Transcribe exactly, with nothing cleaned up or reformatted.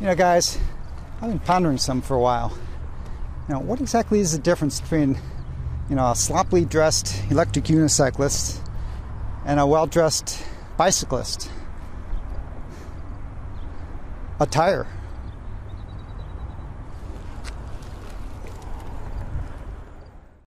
You know, guys, I've been pondering some for a while. You know, what exactly is the difference between, you know, a sloppily dressed electric unicyclist and a well-dressed bicyclist? A tire.